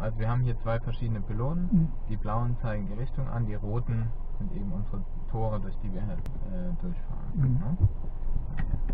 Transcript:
Also wir haben hier zwei verschiedene Pylonen. Mhm. Die blauen zeigen die Richtung an, die roten sind eben unsere Tore, durch die wir durchfahren. Mhm. Ne?